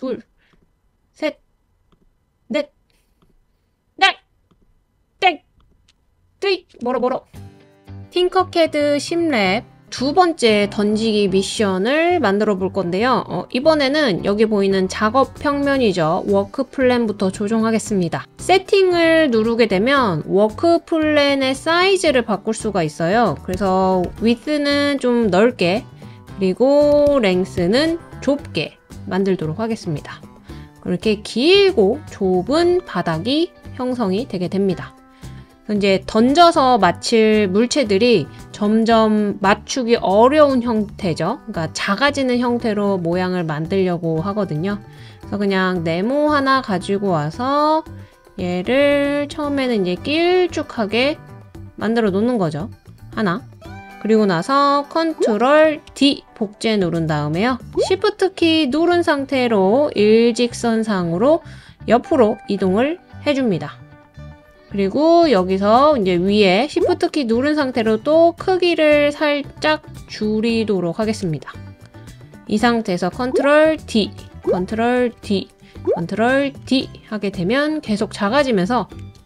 둘, 셋, 넷, 넷, 땡, 뚜이, 멀어. 팅커캐드 10랩 두 번째 던지기 미션을 만들어 볼 건데요. 이번에는 여기 보이는 작업 평면이죠. 워크 플랜부터 조정하겠습니다. 세팅을 누르게 되면 워크 플랜의 사이즈를 바꿀 수가 있어요. 그래서 width는 좀 넓게, 그리고 랭스는 좁게 만들도록 하겠습니다. 이렇게 길고 좁은 바닥이 형성이 되게 됩니다. 이제 던져서 맞힐 물체들이 점점 맞추기 어려운 형태죠. 그러니까 작아지는 형태로 모양을 만들려고 하거든요. 그래서 그냥 네모 하나 가지고 와서 얘를 처음에는 이제 길쭉하게 만들어 놓는 거죠. 하나. 그리고 나서 컨트롤 D 복제 누른 다음에요. Shift 키 누른 상태로 일직선상으로 옆으로 이동을 해줍니다. 그리고 여기서 이제 위에 Shift 키 누른 상태로 또 크기를 살짝 줄이도록 하겠습니다. 이 상태에서 컨트롤 D, 컨트롤 D, 컨트롤 D 하게 되면 계속 작아지면서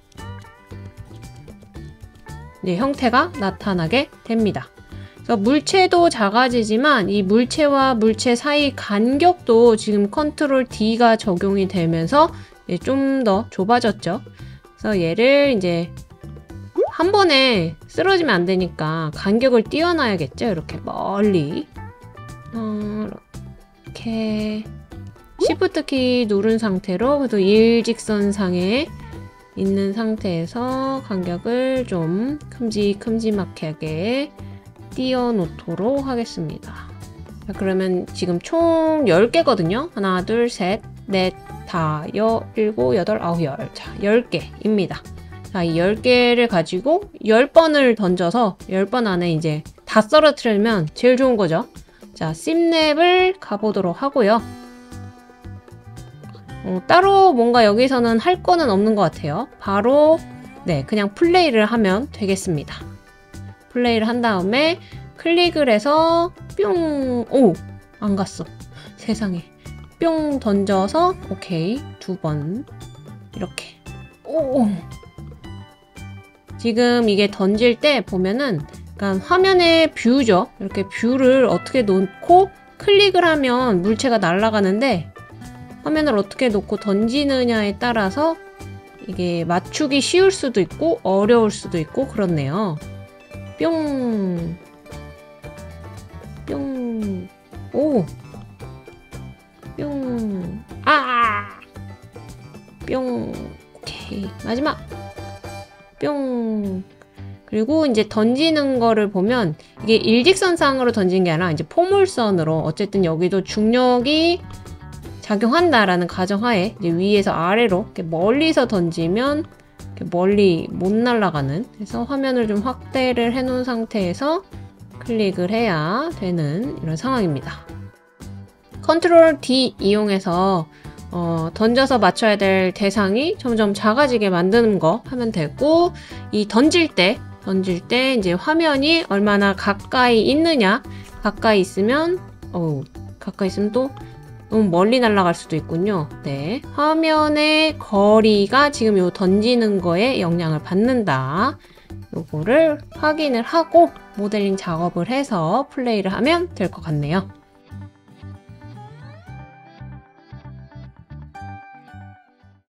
이제 형태가 나타나게 됩니다. 그래서 물체도 작아지지만 이 물체와 물체 사이 간격도 지금 컨트롤 D가 적용이 되면서 좀 더 좁아졌죠. 그래서 얘를 이제 한 번에 쓰러지면 안 되니까 간격을 띄워놔야겠죠. 이렇게 멀리. 이렇게 Shift 키 누른 상태로 그래도 일직선상에 있는 상태에서 간격을 좀 큼직큼직하게 띄워놓도록 하겠습니다. 자, 그러면 지금 총 10개거든요. 하나, 둘, 셋, 넷, 다, 일곱, 여덟, 아홉, 열. 자, 10개입니다. 자, 이 10개를 가지고 10번을 던져서 10번 안에 이제 다 썰어뜨리면 제일 좋은 거죠. 자, 심랩을 가보도록 하고요. 따로 뭔가 여기서는 할 거는 없는 것 같아요. 바로 그냥 플레이를 하면 되겠습니다. 플레이를 한 다음에 클릭을 해서 뿅! 오! 안 갔어. 세상에. 뿅 던져서 오케이. 2번 이렇게. 오! 지금 이게 던질 때 보면은 약간 화면의 뷰죠. 이렇게 뷰를 어떻게 놓고 클릭을 하면 물체가 날아가는데 화면을 어떻게 놓고 던지느냐에 따라서 이게 맞추기 쉬울 수도 있고 어려울 수도 있고 그렇네요. 뿅! 뿅! 오! 뿅! 아! 뿅! 오케이. 마지막! 뿅! 그리고 이제 던지는 거를 보면 이게 일직선상으로 던진 게 아니라 이제 포물선으로 어쨌든 여기도 중력이 작용한다라는 가정하에 이제 위에서 아래로 이렇게 멀리서 던지면 이렇게 멀리 못 날아가는, 그래서 화면을 좀 확대를 해 놓은 상태에서 클릭을 해야 되는 이런 상황입니다. 컨트롤 D 이용해서 던져서 맞춰야 될 대상이 점점 작아지게 만드는 거 하면 되고, 이 던질 때 이제 화면이 얼마나 가까이 있느냐, 가까이 있으면 또 너무 멀리 날아갈 수도 있군요. 네, 화면의 거리가 지금 요 던지는 거에 영향을 받는다. 요거를 확인을 하고 모델링 작업을 해서 플레이를 하면 될 것 같네요.